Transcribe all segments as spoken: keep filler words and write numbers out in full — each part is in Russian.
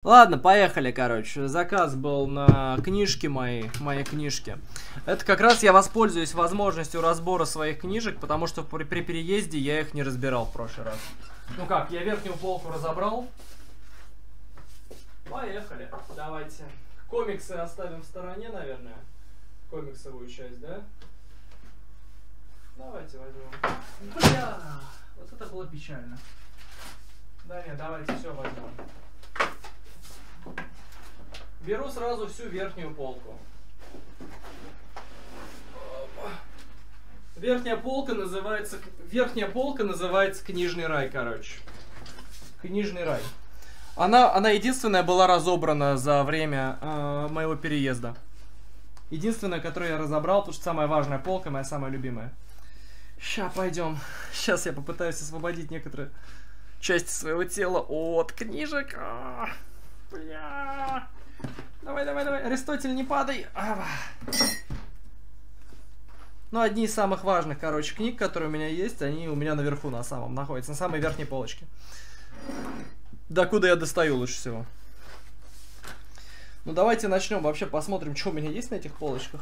Ладно, поехали, короче. Заказ был на книжки мои, мои книжки. Это как раз я воспользуюсь возможностью разбора своих книжек, потому что при, при переезде я их не разбирал в прошлый раз. Ну как, я верхнюю полку разобрал. Поехали, давайте. Комиксы оставим в стороне, наверное. Комиксовую часть, да? Давайте возьмем. Бля, вот это было печально. Да нет, давайте все возьмем. Беру сразу всю верхнюю полку. Верхняя полка называется... Верхняя полка называется Книжный рай, короче. Книжный рай. Она, она единственная была разобрана за время э, моего переезда. Единственная, которую я разобрал, потому что самая важная полка, моя самая любимая. Ща, пойдем. Сейчас я попытаюсь освободить некоторые части своего тела от книжек. А, бля. Давай, давай, давай. Аристотель, не падай. А, ну, одни из самых важных, короче, книг, которые у меня есть, они у меня наверху на самом находятся, на самой верхней полочке. До куда я достаю лучше всего. Ну, давайте начнем. Вообще посмотрим, что у меня есть на этих полочках.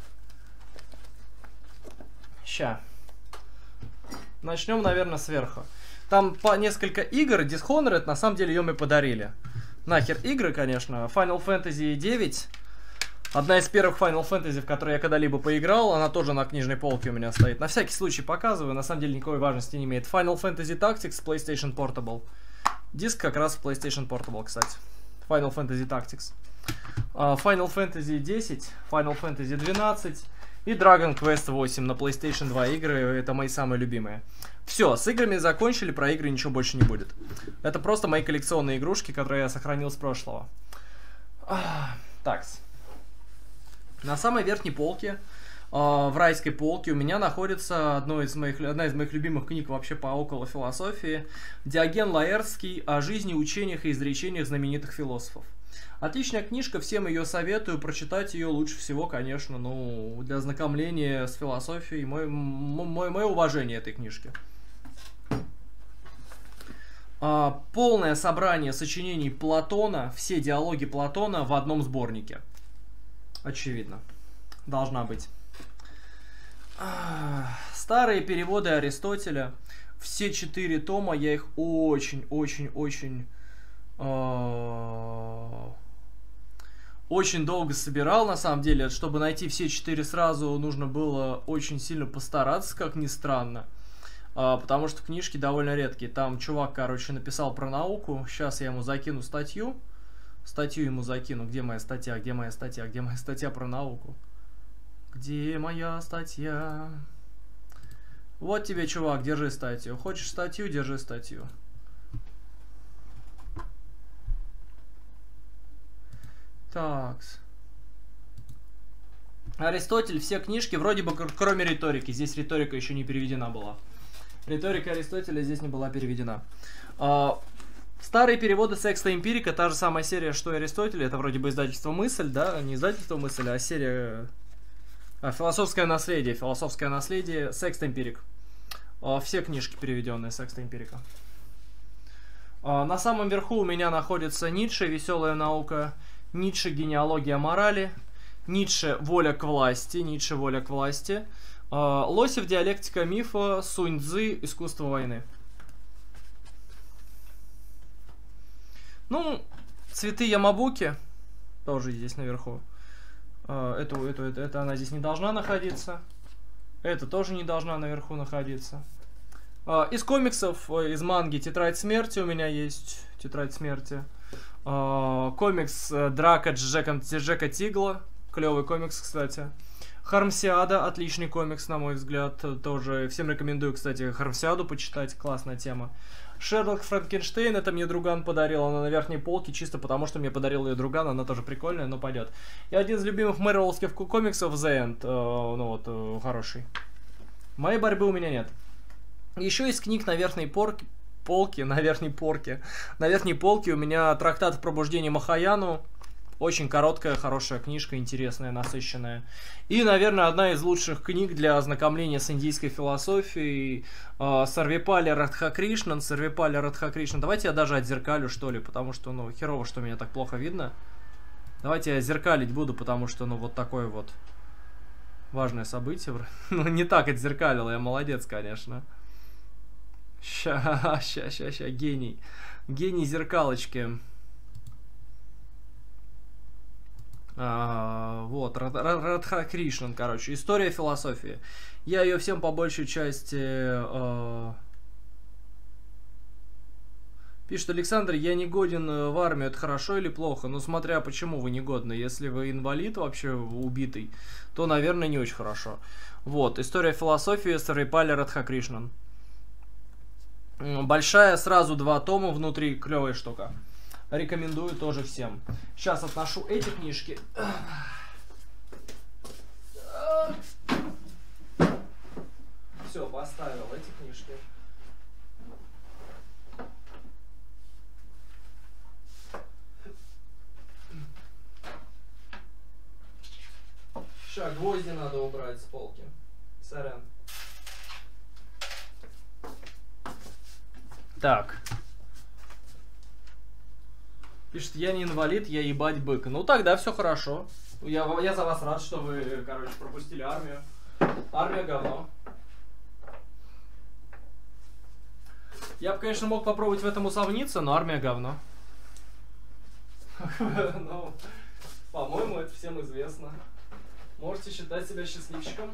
Ща. Начнем, наверное, сверху. Там по несколько игр. Dishonored, на самом деле, ее мне подарили. Нахер игры, конечно. Final Fantasy девять. Одна из первых Final Fantasy, в которые я когда-либо поиграл. Она тоже на книжной полке у меня стоит. На всякий случай показываю. На самом деле никакой важности не имеет. Final Fantasy Tactics PlayStation Portable. Диск как раз в PlayStation Portable, кстати. Final Fantasy Tactics. Uh, Final Fantasy десять, Final Fantasy двенадцать и Dragon Quest восемь на PlayStation два игры. Это мои самые любимые. Все, с играми закончили, про игры ничего больше не будет. Это просто мои коллекционные игрушки, которые я сохранил с прошлого. Такс. На самой верхней полке, в райской полке, у меня находится одно из моих, одна из моих любимых книг вообще по около философии. Диоген Лаэртский о жизни, учениях и изречениях знаменитых философов. Отличная книжка, всем ее советую. Прочитать ее лучше всего, конечно, ну, для ознакомления с философией. Мое, мое, мое уважение этой книжке. А, полное собрание сочинений Платона, все диалоги Платона в одном сборнике. Очевидно. Должна быть. А, старые переводы Аристотеля. Все четыре тома, я их очень-очень-очень... Очень долго собирал, на самом деле. Чтобы найти все четыре сразу, нужно было очень сильно постараться, как ни странно. А, потому что книжки довольно редкие. Там чувак, короче, написал про науку. Сейчас я ему закину статью. Статью ему закину. Где моя статья? Где моя статья? Где моя статья про науку? Где моя статья? Вот тебе, чувак, держи статью. Хочешь статью? Держи статью. Такс. Аристотель, все книжки, вроде бы, кроме риторики. Здесь риторика еще не переведена была. Риторика Аристотеля здесь не была переведена. А, старые переводы Секста Эмпирика, та же самая серия, что и Аристотель. Это вроде бы издательство «Мысль», да? Не издательство «Мысль», а серия... А, «Философское наследие». «Философское наследие», Секст Эмпирик. А, все книжки переведенные Секста Эмпирика. А, на самом верху у меня находится Ницше, «Веселая наука». Ницше «Генеалогия морали», Ницше «Воля к власти», Ницше «Воля к власти», uh, Лосев «Диалектика мифа», Сунь-Цзы «Искусство войны». Ну, «Цветы Ямабуки» тоже здесь наверху. Uh, эту, эту, это, это она здесь не должна находиться. Это тоже не должна наверху находиться. Uh, из комиксов, из манги «Тетрадь смерти» у меня есть. «Тетрадь смерти». Uh, комикс uh, «Драка Джека, Джека Тигла». Клевый комикс, кстати. «Хармсиада». Отличный комикс, на мой взгляд. Тоже всем рекомендую, кстати, «Хармсиаду» почитать. Классная тема. «Шерлок Франкенштейн». Это мне друган подарил. Она на верхней полке, чисто потому, что мне подарил ее друган. Она тоже прикольная, но пойдет. И один из любимых мэриловских комиксов «The End». Uh, ну вот, uh, хороший. Моей борьбы у меня нет. Еще из книг на верхней порке. Полки, на верхней порке. На верхней полке у меня трактат «Пробуждение Махаяну». Очень короткая, хорошая книжка, интересная, насыщенная. И, наверное, одна из лучших книг для ознакомления с индийской философией. Э, Сарвепали Радхакришнан. Сарвепали Радхакришнан. Давайте я даже отзеркалю, что ли, потому что, ну, херово, что меня так плохо видно. Давайте я зеркалить буду, потому что, ну, вот такое вот важное событие. Ну, не так отзеркалил, я молодец, конечно. Ща, ща, ща, ща, гений. Гений зеркалочки. А, вот, Радхакришнан, короче. История философии. Я ее всем по большей части... А... Пишет Александр, я не годен в армию, это хорошо или плохо? Ну, смотря почему вы не годны. Если вы инвалид вообще убитый, то, наверное, не очень хорошо. Вот, история философии Сарвепали Радхакришнан. Большая, сразу два тома, внутри клевая штука. Рекомендую тоже всем. Сейчас отношу эти книжки. Все, поставил эти книжки. Сейчас гвозди надо убрать с полки. Сорян. Так. Пишет, я не инвалид, я ебать бык. Ну тогда все хорошо. Я, я за вас рад, что вы, короче, пропустили армию. Армия говно. Я бы, конечно, мог попробовать в этом усомниться, но армия говно. Ну, по-моему, это всем известно. Можете считать себя счастливчиком.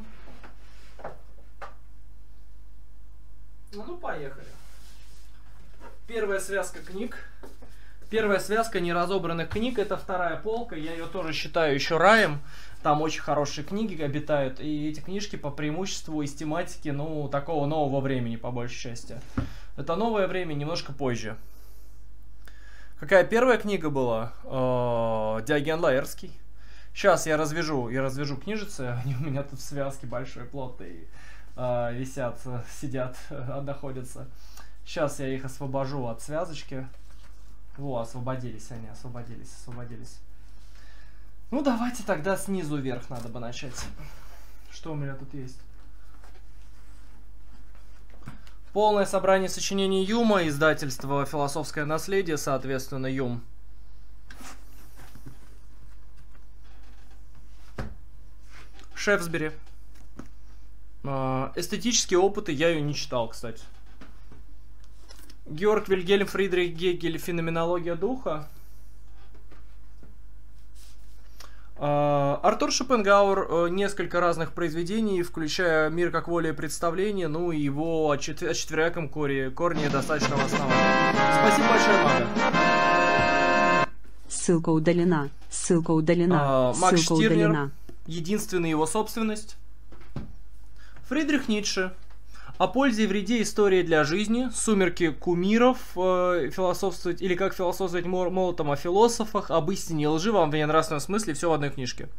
Ну, ну, поехали. Первая связка книг. Первая связка неразобранных книг. Это вторая полка. Я ее тоже считаю еще раем. Там очень хорошие книги обитают. И эти книжки по преимуществу из тематики, ну, такого нового времени, по большей части. Это новое время, немножко позже. Какая первая книга была? Диоген Лаэртский. Сейчас я развяжу, я развяжу книжицы. Они у меня тут в связке большой, плотные. Висят, сидят, находятся. Сейчас я их освобожу от связочки. Во, освободились они, освободились, освободились. Ну, давайте тогда снизу вверх надо бы начать. Что у меня тут есть? Полное собрание сочинений Юма, издательство «Философское наследие», соответственно, Юм. Шефсбери. Эстетические опыты, я ее не читал, кстати. Георг Вильгельм Фридрих Гегель, «Феноменология духа». Артур Шопенгауэр, несколько разных произведений, включая «Мир как воля и представление», ну и его о четверяком корне, корне достаточного основания. Спасибо большое, Мага. Ссылка удалена. Ссылка удалена. А, Макс Ссылка Штирнер, удалена. единственная его собственность. Фридрих Ницше. О пользе и вреде истории для жизни. Сумерки кумиров. Э, философствовать, или как философствовать молотом о философах. Об истине и лжи, вам в нравственном смысле. Все в одной книжке.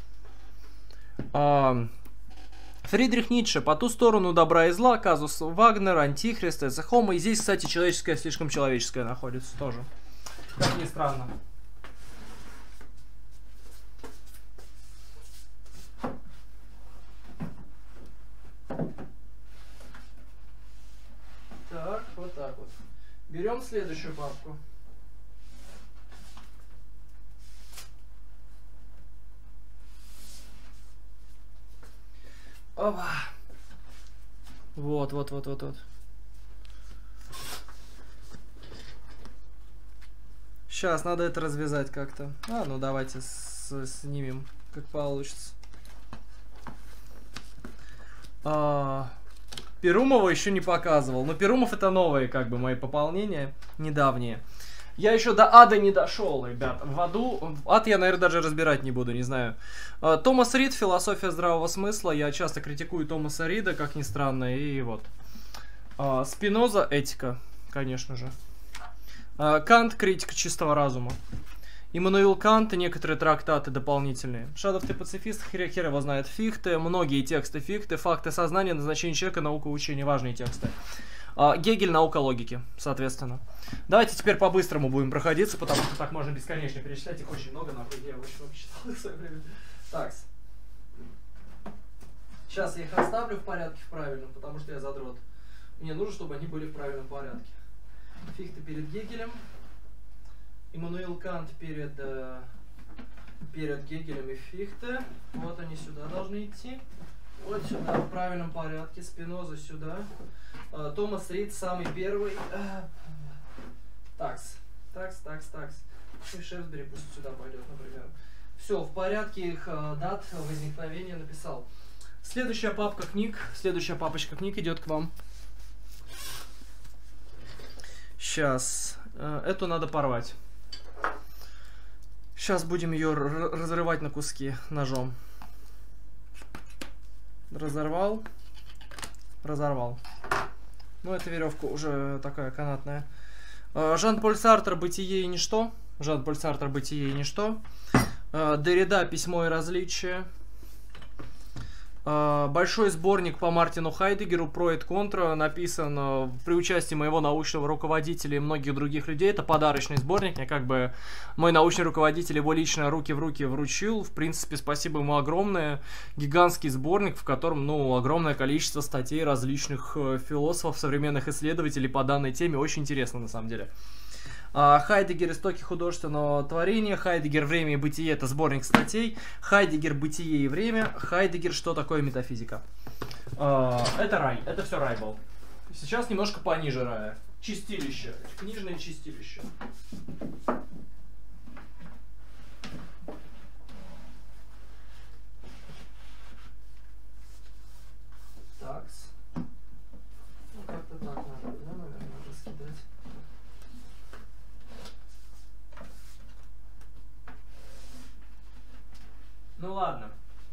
А, Фридрих Ницше. По ту сторону добра и зла. Казус Вагнер, Антихрист, Эцехома. И здесь, кстати, человеческое слишком человеческое находится тоже. Как ни странно. Так, вот так вот. Берем следующую папку. Опа. Вот, вот, вот, вот, вот. Сейчас надо это развязать как-то. А, ну давайте с снимем, как получится. А... Перумова еще не показывал. Но Перумов это новые, как бы, мои пополнения. Недавние. Я еще до ада не дошел, ребят. В аду... Ад я, наверное, даже разбирать не буду, не знаю. Томас Рид, «Философия здравого смысла». Я часто критикую Томаса Рида, как ни странно. И вот. Спиноза, «Этика», конечно же. Кант, «Критика чистого разума». Иммануил Кант и некоторые трактаты дополнительные. Шадов, ты пацифист, хер, хер его знает. Фихте, многие тексты Фихте, факты сознания, назначение человека, наука, учение, важные тексты. А, Гегель, наука логики, соответственно. Давайте теперь по-быстрому будем проходиться, потому что так можно бесконечно перечислять. Их очень много, нахуй. Я очень много читал в свое время. Так. Сейчас я их расставлю в порядке в правильном, потому что я задрот. Мне нужно, чтобы они были в правильном порядке. Фихте перед Гегелем. Иммануил Кант перед, э, перед Гегелем и Фихте. Вот они сюда должны идти. Вот сюда в правильном порядке. Спиноза сюда. Э, Томас Рид самый первый. Э, такс. Такс, такс, такс. И Шефсбери пусть сюда пойдет, например. Все, в порядке их э, дат возникновения написал. Следующая папка книг. Следующая папочка книг идет к вам. Сейчас. Э, эту надо порвать. Сейчас будем ее разрывать на куски ножом. Разорвал. Разорвал. Ну, эта веревка уже такая канатная. Жан-Поль Сартр «Бытие и ничто». Жан-Поль Сартр «Бытие и ничто». Деррида «Письмо и различие». Большой сборник по Мартину Хайдеггеру «Про и контра», написан при участии моего научного руководителя и многих других людей. Это подарочный сборник. Мне как бы мой научный руководитель его лично руки в руки вручил. В принципе, спасибо ему огромное. Гигантский сборник, в котором, ну, огромное количество статей различных философов, современных исследователей по данной теме. Очень интересно, на самом деле. Хайдеггер «Истоки художественного творения», Хайдеггер «Время и бытие» — это сборник статей, Хайдеггер «Бытие и время», Хайдеггер «Что такое метафизика». Это рай, это все рай был. Сейчас немножко пониже рая. Чистилище, книжное чистилище. Такс. Ну как-то так надо, да, наверное, раскидать. Ну ладно.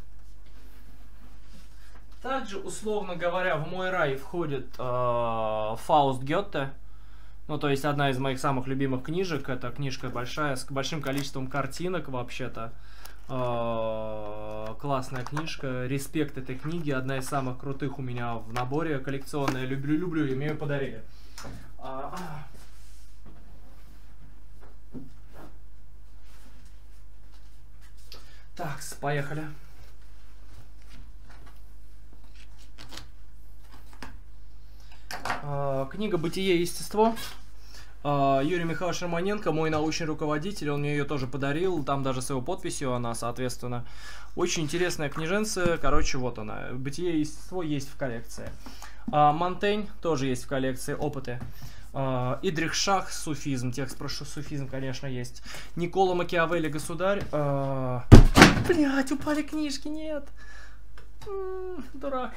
Также, условно говоря, в мой рай входит э, Фауст Гёте. Ну, то есть одна из моих самых любимых книжек. Это книжка большая, с большим количеством картинок, вообще-то. Э, классная книжка. Респект этой книге. Одна из самых крутых у меня в наборе. Коллекционная. Люблю, люблю. И мне ее подарили. А, Так, поехали. А, книга «Бытие и естество». А, Юрий Михайлович Романенко, мой научный руководитель, он мне ее тоже подарил, там даже с его подписью она, соответственно. Очень интересная книженция, короче, вот она. «Бытие и естество» есть в коллекции. А, Монтень тоже есть в коллекции, «Опыты». Uh, Идрих Шах, суфизм, текст про суфизм, конечно, есть. Никола Макиавелли, «Государь». Uh... Блять, упали книжки, нет. М-м, дурак.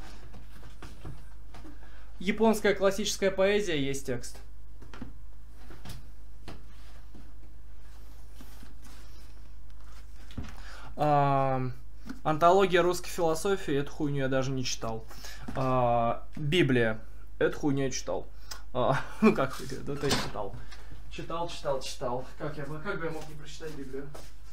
Японская классическая поэзия, есть текст. Uh, антология русской философии, эту хуйню я даже не читал. Uh, Библия, эту хуйню я читал. А, ну как, это я читал. Читал, читал, читал. Как, я, как бы я мог не прочитать Библию?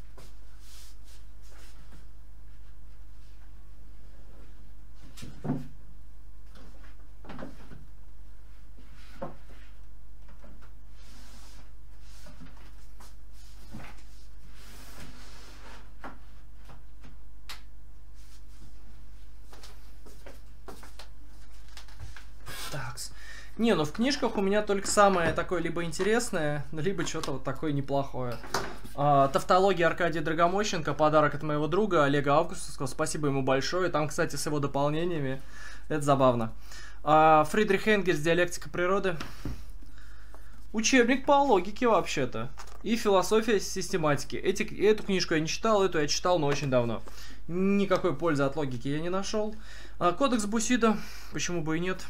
Такс. Не, ну в книжках у меня только самое такое либо интересное, либо что-то вот такое неплохое. А, Тавтология Аркадия Драгомощенко, подарок от моего друга Олега Августовского, спасибо ему большое. Там, кстати, с его дополнениями, это забавно. А, Фридрих Энгельс, «Диалектика природы». Учебник по логике вообще-то. И философия систематики. Эти, эту книжку я не читал, эту я читал, но очень давно. Никакой пользы от логики я не нашел. А, Кодекс Бусидо, почему бы и нет.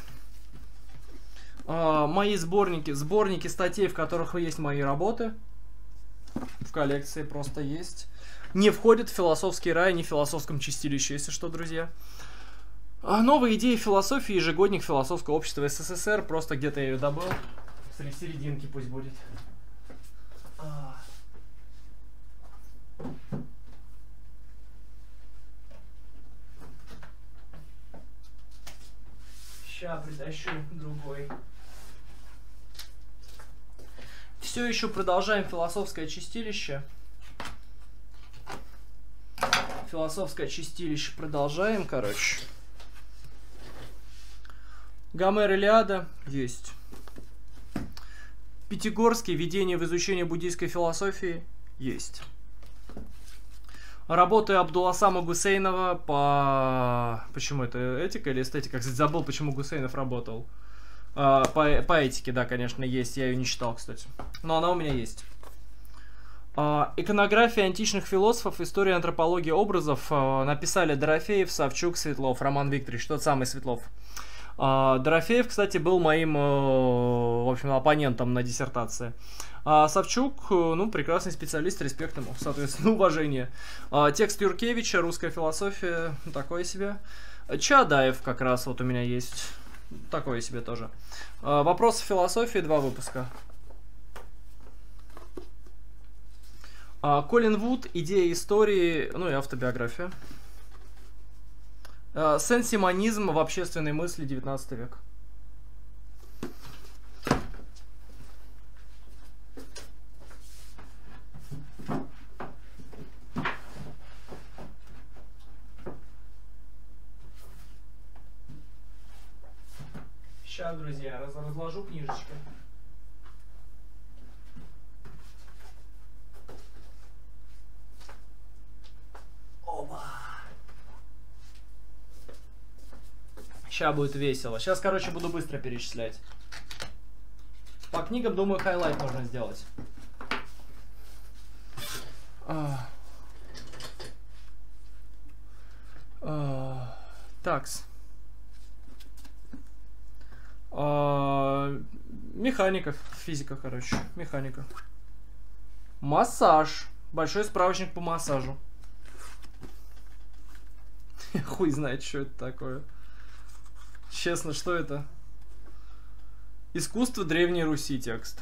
Uh, мои сборники, сборники статей, в которых есть мои работы. В коллекции просто есть. Не входит в философский рай, не в философском чистилище, если что, друзья. Uh, новые идеи философии, ежегодник философского общества СССР. Просто где-то я ее добыл. Среди серединки пусть будет. Uh. Сейчас притащу другой. Все еще продолжаем философское чистилище. Философское чистилище продолжаем, короче. Гомер, Илиада есть. Пятигорский, введение в изучение буддийской философии есть. Работы Абдуласама Гусейнова по... Почему это этика или эстетика? Кстати, забыл, почему Гусейнов работал. А, по, по этике, да, конечно, есть. Я ее не читал, кстати. Но она у меня есть. А, иконография античных философов, история антропологии образов а, написали Дорофеев, Савчук, Светлов. Роман Викторович, тот самый Светлов. А, Дорофеев, кстати, был моим, в общем, оппонентом на диссертации. А Савчук, ну, прекрасный специалист, респект ему, соответственно, уважение. А, текст Юркевича, русская философия, такое себе. Чаадаев как раз вот у меня есть, такое себе тоже. А, вопросы философии, два выпуска. А, Колин Вуд, идея истории, ну и автобиография. А, сенсимонизм в общественной мысли, девятнадцатый век. Сейчас, друзья, раз, разложу книжечки. Оба. Сейчас будет весело. Сейчас, короче, буду быстро перечислять. По книгам, думаю, хайлайт можно сделать. А. А. Такс. А, механика, физика, короче, механика. Массаж. Большой справочник по массажу. Хуй знает, что это такое. Честно, что это? Искусство Древней Руси текст.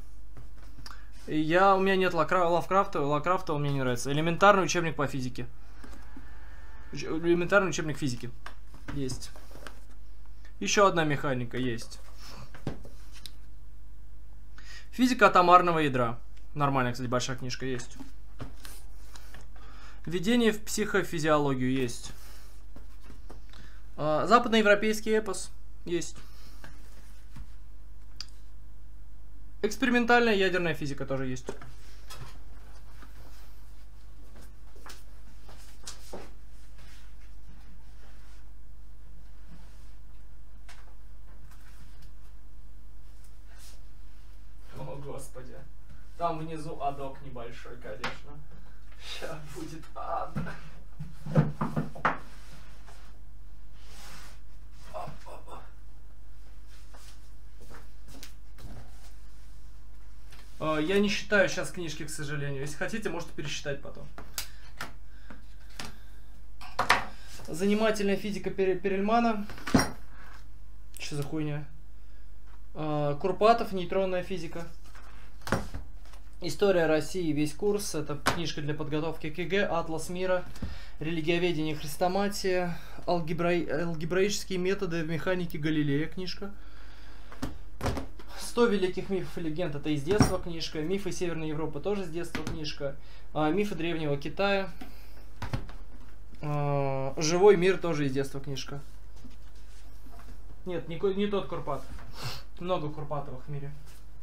Я, у меня нет Лавкрафта, Лавкрафта он мне не нравится. Элементарный учебник по физике. Элементарный учебник физики. Есть. Еще одна механика есть. Физика атомарного ядра. Нормальная, кстати, большая книжка есть. Введение в психофизиологию есть. Западноевропейский эпос есть. Экспериментальная ядерная физика тоже есть. О, Господи. Там внизу адок небольшой, конечно. Сейчас будет ад. Я не считаю сейчас книжки, к сожалению. Если хотите, можете пересчитать потом. Занимательная физика Перельмана. Что за хуйня? Курпатов, нейтронная физика. История России, весь курс. Это книжка для подготовки к ЕГЭ. Атлас мира. Религиоведение, хрестоматия. Алгебра... Алгебраические методы в механике Галилея. Книжка. сто великих мифов и легенд. Это из детства книжка. Мифы Северной Европы тоже с детства книжка. А, мифы Древнего Китая. А, Живой мир тоже из детства книжка. Нет, не, не тот Курпатов. Много Курпатовых в мире.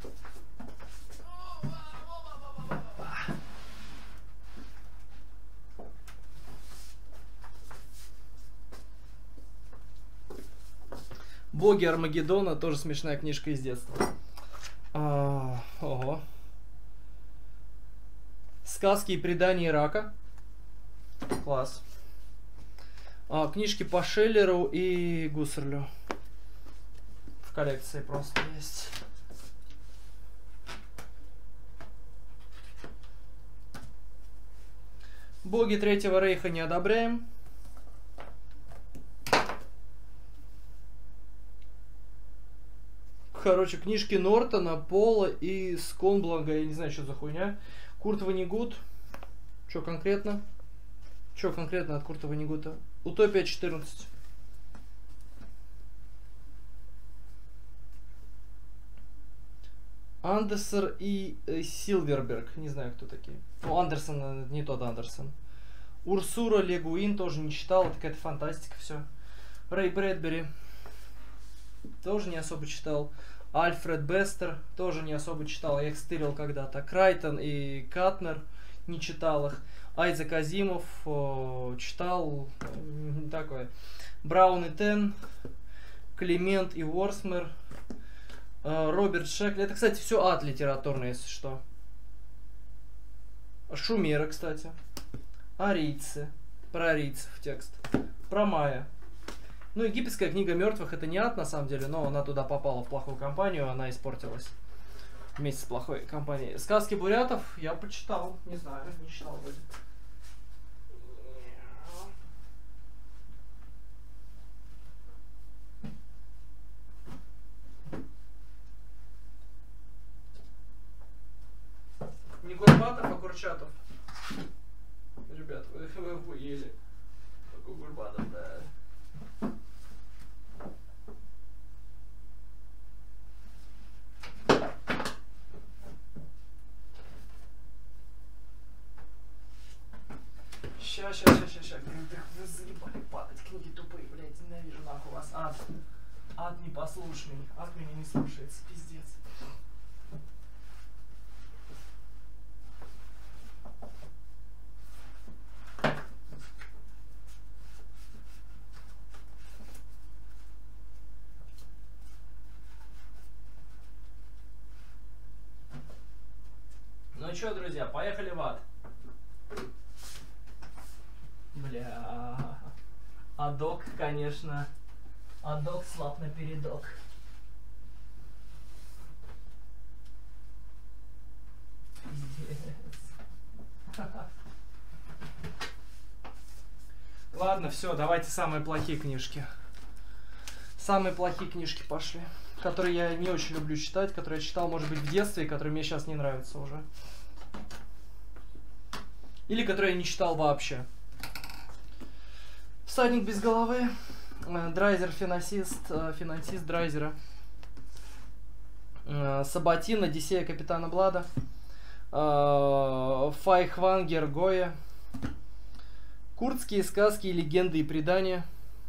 Боги Армагеддона, тоже смешная книжка из детства. А, ого. Сказки и предания Ирака. Класс. А, книжки по Шеллеру и Гуссерлю. В коллекции просто есть. Боги Третьего Рейха не одобряем. Короче, книжки Нортона, Пола и Сконбланга, я не знаю, что за хуйня. Курт Воннегут. Что конкретно? Что конкретно от Курта Воннегута? Утопия четырнадцать. Андерсон и э, Силверберг. Не знаю, кто такие. Ну, Андерсон, э, не тот Андерсон. Урсула Ле Гуин тоже не читал. Это какая-то фантастика, все. Рэй Брэдбери. Тоже не особо читал. Альфред Бестер. Тоже не особо читал. Я их стырил когда-то. Крайтон и Катнер. Не читал их. Айзек Азимов. О, читал. Э, такое. Браун и Тен. Климент и Ворсмер. Роберт Шекли. Это, кстати, все ад литературный, если что. Шумера, кстати. Арийцы. Про арийцев текст. Про майя. Ну, египетская книга мертвых это не ад, на самом деле, но она туда попала в плохую компанию, она испортилась. Вместе с плохой компанией. Сказки бурятов я почитал. Не знаю, не читал вроде. Не Гурбатов, а Курчатов. Ребят, вы, вы охуели. Какой Гурбатов, да. Ща, ща, ща, ща, ща. Вы заебали падать, книги тупые, блядь, ненавижу нахуй вас. Ад. Ад непослушный. Ад меня не слушается, пиздец. Ну чё, друзья, поехали в ад. Бля. Адок, конечно. Адок слаб напередок. Пиздец. Ладно, все, давайте самые плохие книжки. Самые плохие книжки пошли. Которые я не очень люблю читать, которые я читал, может быть, в детстве, и которые мне сейчас не нравятся уже. Или которые я не читал вообще. Всадник без головы. Драйзер, финансист, финансист Драйзера. Сабатин, Одиссея капитана Блада. Файхвангер Гоя. Курдские сказки, легенды и предания.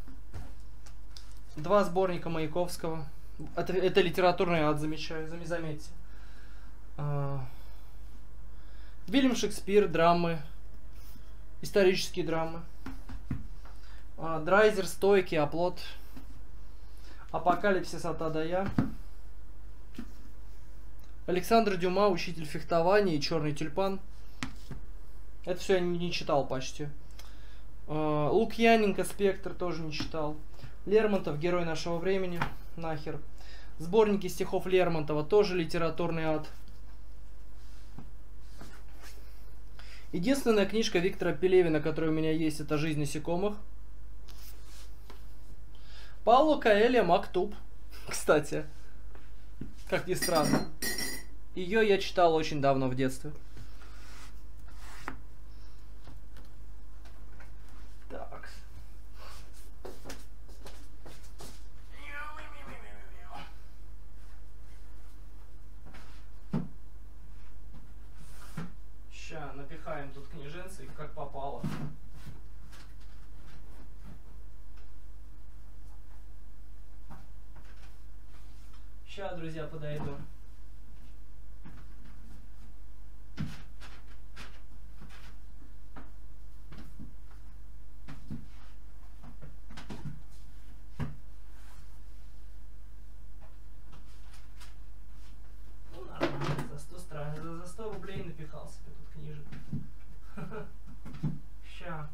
Два сборника Маяковского. Это, это литературный ад, замечаю, заметьте. Вильям Шекспир, драмы. Исторические драмы. Драйзер, Стойки, Оплот. Апокалипсис от А до Я. Александр Дюма, Учитель фехтования и Черный тюльпан. Это все я не читал почти. Лукьяненко, Спектр тоже не читал. Лермонтов, Герой нашего времени. Нахер. Сборники стихов Лермонтова, тоже литературный ад. Единственная книжка Виктора Пелевина, которая у меня есть, это «Жизнь насекомых». Пауло Коэльо «Мактуб», кстати. Как ни странно. Ее я читал очень давно в детстве. Так. Ща напихаем тут книженцы, как попало. Ща, друзья, подойду. Ну, нормально, за сто страниц, за сто рублей напихал себе тут книжек. Ща.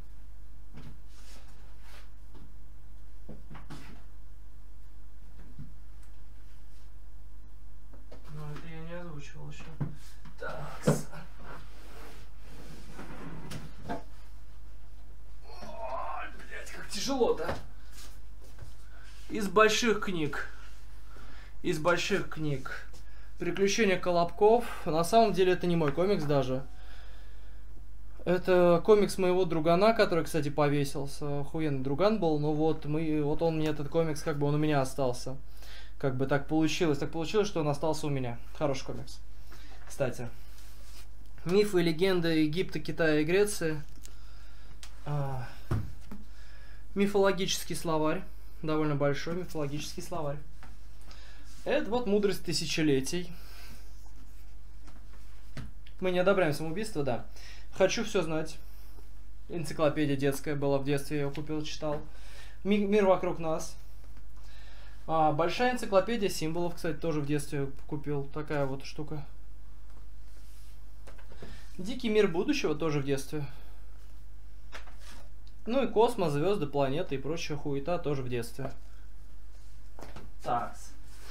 Ну, это я не озвучивал еще. Так. Ой, блядь, как тяжело-то. Из больших книг. Из больших книг. Приключения Колобков. На самом деле это не мой комикс даже. Это комикс моего другана, который, кстати, повесился. Охуенный друган был. Но вот, мы, вот он мне этот комикс, как бы он у меня остался. как бы так получилось. Так получилось, что он остался у меня. Хороший комикс. Кстати. Мифы и легенды Египта, Китая и Греции. А, мифологический словарь. Довольно большой мифологический словарь. Это вот мудрость тысячелетий. Мы не одобряем самоубийство, да. Хочу все знать. Энциклопедия детская была в детстве, я ее купил, читал. Ми- Мир вокруг нас. А, большая энциклопедия символов, кстати, тоже в детстве купил. Такая вот штука. Дикий мир будущего тоже в детстве. Ну и космос, звезды, планеты и прочая хуета тоже в детстве. Так.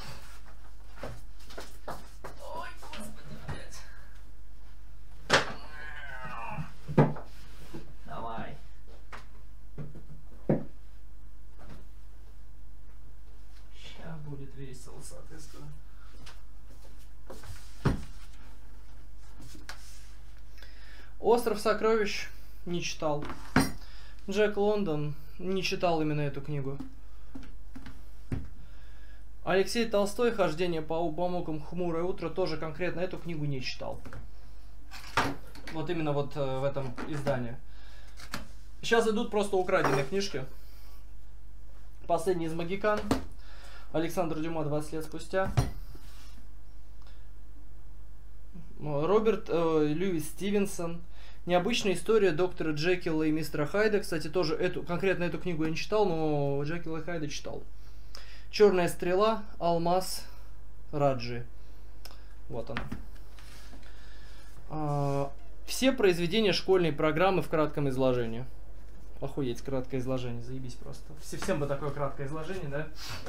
Ой, господи, блядь. Давай. Сейчас будет весело, соответственно. Остров сокровищ не читал. Джек Лондон не читал именно эту книгу. Алексей Толстой «Хождение по мукам хмурое утро» тоже конкретно эту книгу не читал. Вот именно вот э, в этом издании. Сейчас идут просто украденные книжки. Последний из Магикан. Александр Дюма двадцать лет спустя. Роберт э, Льюис Стивенсон. Необычная история доктора Джекила и мистера Хайда. Кстати, тоже эту, конкретно эту книгу я не читал, но Джекила и Хайда читал. Черная стрела, Алмаз, Раджи. Вот она. А, все произведения школьной программы в кратком изложении. Охуеть, краткое изложение, заебись просто. Всем бы такое краткое изложение, да?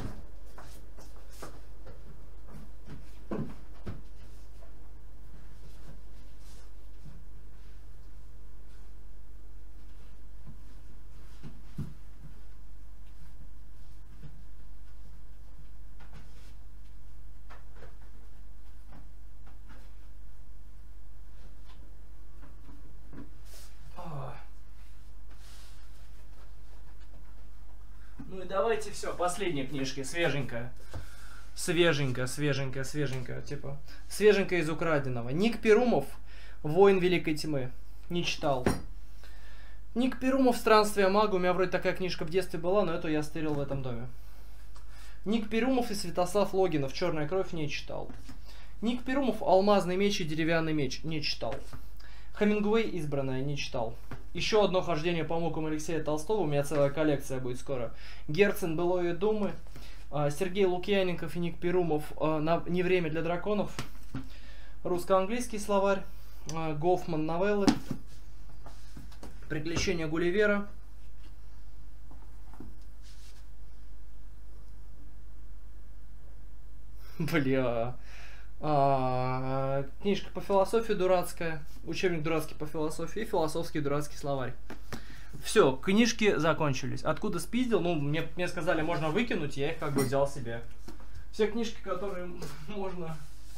Ну и давайте все, последняя книжка, свеженькая. Свеженькая, свеженькая, свеженькая, типа. Свеженькая из украденного. Ник Перумов, «Воин Великой Тьмы». Не читал. Ник Перумов, «Странствие мага». У меня вроде такая книжка в детстве была, но эту я стырил в этом доме. Ник Перумов и Святослав Логинов, «Черная кровь», не читал. Ник Перумов, «Алмазный меч и деревянный меч», не читал. Хемингуэй, «Избранная», не читал. Еще одно «Хождение по мукам» Алексея Толстого, у меня целая коллекция будет скоро. Герцен, «Былое думы», Сергей Лукьяненков и Ник Перумов, «Не время для драконов», русско-английский словарь, Гофман, новеллы, «Приключения Гулливера». Бля. А, книжка по философии дурацкая, учебник дурацкий по философии и философский дурацкий словарь. Все, книжки закончились. Откуда спиздил? Ну, мне, мне сказали, можно выкинуть, я их как бы взял себе. Все книжки, которые можно...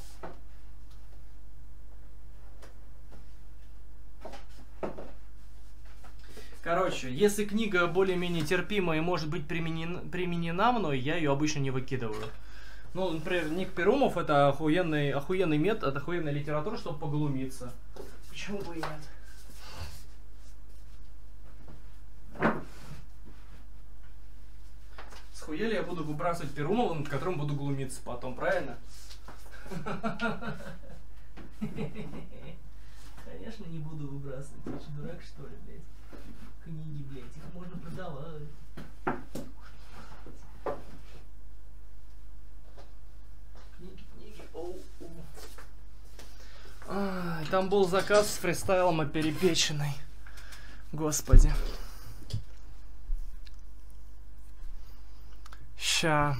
Короче, если книга более-менее терпимая и может быть применена, применена мной, я ее обычно не выкидываю. Ну, например, Ник Перумов — это охуенный, охуенный метод, охуенная литература, чтобы поглумиться. Почему бы и нет? Схуели я буду выбрасывать Перумова, над которым буду глумиться потом, правильно? Конечно, не буду выбрасывать. Ты что, дурак, что ли, блядь? Книги, блядь, их можно продавать. А, там был заказ с фристайлом оперепеченный. Господи. Ща.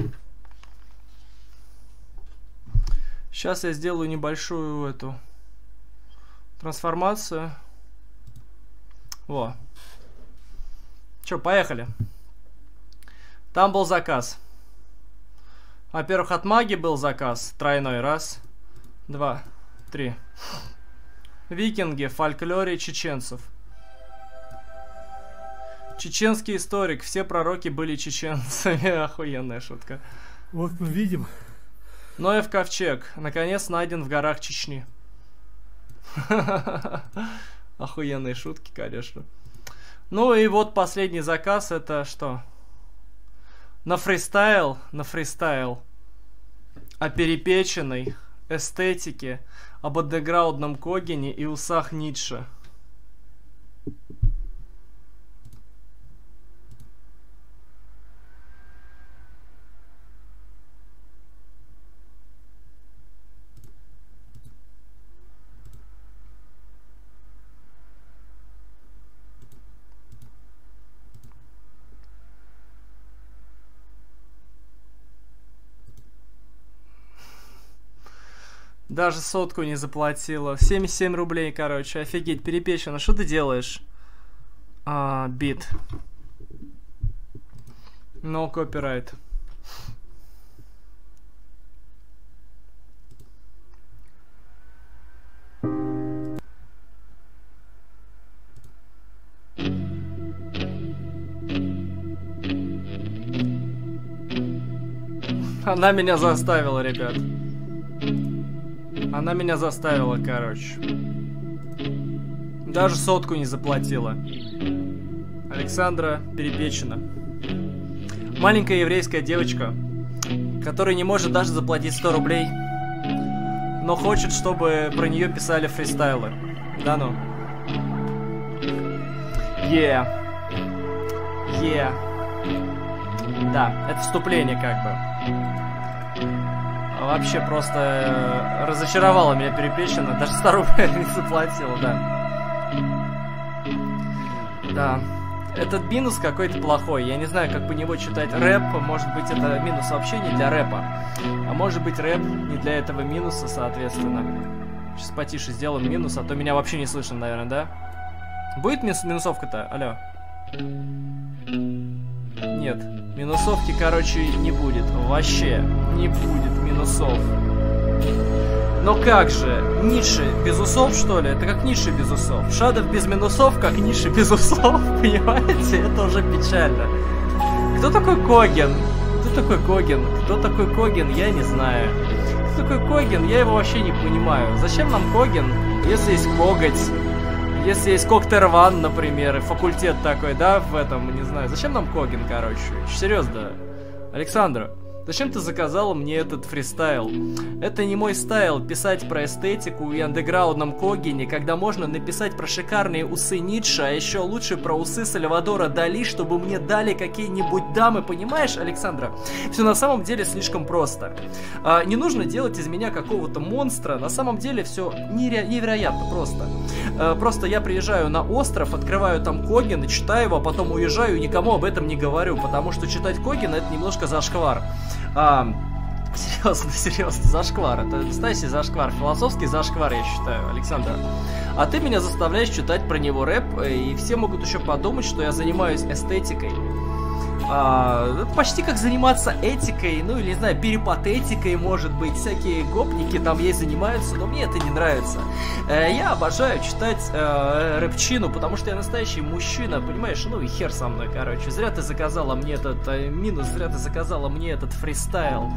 Сейчас я сделаю небольшую эту трансформацию. Во. Че, поехали. Там был заказ. Во-первых, от Маги был заказ. Тройной. Раз, два, три. Викинги в фольклоре чеченцев. Чеченский историк. Все пророки были чеченцами. Охуенная шутка. Вот мы видим. Ноев ковчег. Наконец найден в горах Чечни. Охуенные шутки, конечно. Ну и вот последний заказ. Это что? На фристайл. На фристайл. О перепеченной эстетике. Об андеграундном Когене и усах Ницше. Даже сотку не заплатила. семьдесят семь рублей, короче. Офигеть, перепечено. Что ты делаешь? А, бит. No copyright. Она меня заставила, ребят. Она меня заставила, короче. Даже сотку не заплатила. Александра Перепечина. Маленькая еврейская девочка, которая не может даже заплатить сто рублей, но хочет, чтобы про нее писали фристайлы. Да ну. Yeah. Yeah. Да, это вступление как бы. Вообще просто э, разочаровала меня Перепечина. Даже сто рублей не заплатила, да. Да. Этот минус какой-то плохой. Я не знаю, как по него читать рэп. Может быть, это минус вообще не для рэпа. А может быть, рэп не для этого минуса, соответственно. Сейчас потише сделаем минус, а то меня вообще не слышно, наверное, да? Будет минус минусовка-то? Алло. Нет. Минусовки, короче, не будет. Вообще не будет минусов. Но как же? Ницше без усов, что ли? Это как Ницше без усов. Шадов без минусов, как Ницше без усов. Понимаете? Это уже печально. Кто такой Коген? Кто такой Коген? Кто такой Коген? Я не знаю. Кто такой Коген? Я его вообще не понимаю. Зачем нам Коген, если есть Коготь? Если есть Коктерван, например, факультет такой, да, в этом, не знаю. Зачем нам Коген, короче? Серьезно. Александра, зачем ты заказала мне этот фристайл? Это не мой стайл писать про эстетику и андеграундном Когене, когда можно написать про шикарные усы Ницше, а еще лучше про усы Сальвадора Дали, чтобы мне дали какие-нибудь дамы, понимаешь, Александра? Все на самом деле слишком просто. А, не нужно делать из меня какого-то монстра, на самом деле все нере- невероятно просто. А, просто я приезжаю на остров, открываю там Коген, читаю его, а потом уезжаю и никому об этом не говорю, потому что читать Когена это немножко зашквар. А, серьезно, серьезно, зашквар. Это, кстати, зашквар. Философский зашквар, я считаю, Александр. А ты меня заставляешь читать про него рэп, и все могут еще подумать, что я занимаюсь эстетикой. А, это почти как заниматься этикой, ну или, не знаю, перипатетикой, может быть. Всякие гопники там ей занимаются, но мне это не нравится. Э, я обожаю читать э, рэпчину, потому что я настоящий мужчина, понимаешь? Ну и хер со мной, короче. Зря ты заказала мне этот э, минус, зря ты заказала мне этот фристайл.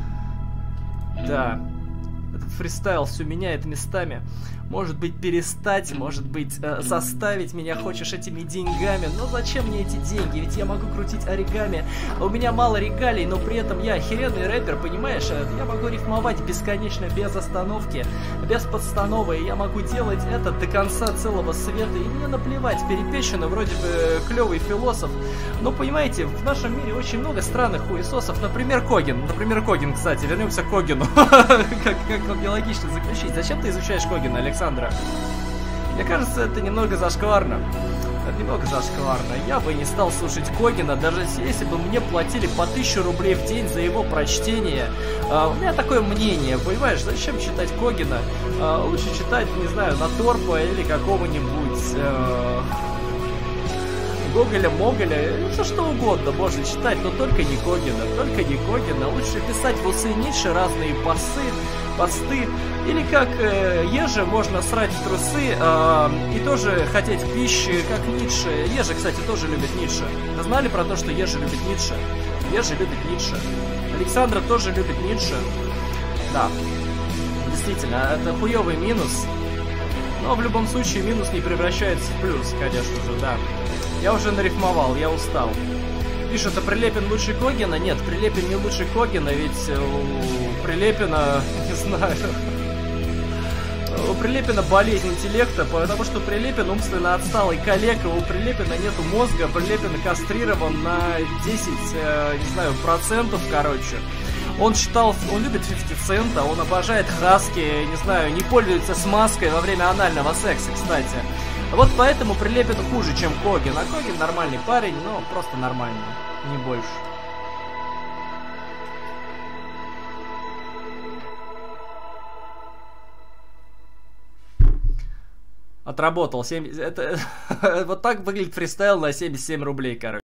Да. Этот фристайл все меняет местами. Может быть, перестать, может быть, э, заставить меня хочешь этими деньгами. Но зачем мне эти деньги? Ведь я могу крутить оригами. У меня мало регалий, но при этом я охеренный рэпер, понимаешь? Я могу рифмовать бесконечно, без остановки, без подстановы. И я могу делать это до конца целого света. И мне наплевать, Перепечина вроде бы клевый философ. Но, понимаете, в нашем мире очень много странных хуесосов. Например, Коген. Например, Коген, кстати. Вернемся к Когену. Как мне логично заключить. Зачем ты изучаешь Когена, Александра? Мне кажется, это немного зашкварно. Это немного зашкварно. Я бы не стал слушать Когена, даже если бы мне платили по тысяче рублей в день за его прочтение. А, у меня такое мнение, понимаешь, зачем читать Когена? А, лучше читать, не знаю, Наторпа или какого-нибудь... А... Гоголя, Моголя, все что угодно можно читать, но только не Когена, только не Когена. Лучше писать в усы Ницше разные посы, посты, или как э, Еже можно срать в трусы э, и тоже хотеть пищи, как Ницше. Еже, кстати, тоже любит Ницше. Вы знали про то, что Еже любит Ницше? Вежа любит Ницше. Александра тоже любит Ницше. Да. Действительно, это хуёвый минус. Но в любом случае минус не превращается в плюс, конечно же, да. Я уже нарифмовал, я устал. Пишет, а Прилепин лучше Когина? Нет, Прилепин не лучше Когина, ведь у Прилепина, не знаю... У Прилепина болезнь интеллекта, потому что Прилепин умственно отсталый калека, у Прилепина нету мозга, Прилепин кастрирован на десять, э, не знаю, процентов, короче. Он читал, он любит пятьдесят цента, он обожает хаски, не знаю, не пользуется смазкой во время анального секса, кстати. Вот поэтому Прилепин хуже, чем Когин, а Когин нормальный парень, но просто нормальный, не больше. Отработал семь... Это... Вот так выглядит фристайл на семьдесят семь рублей, короче.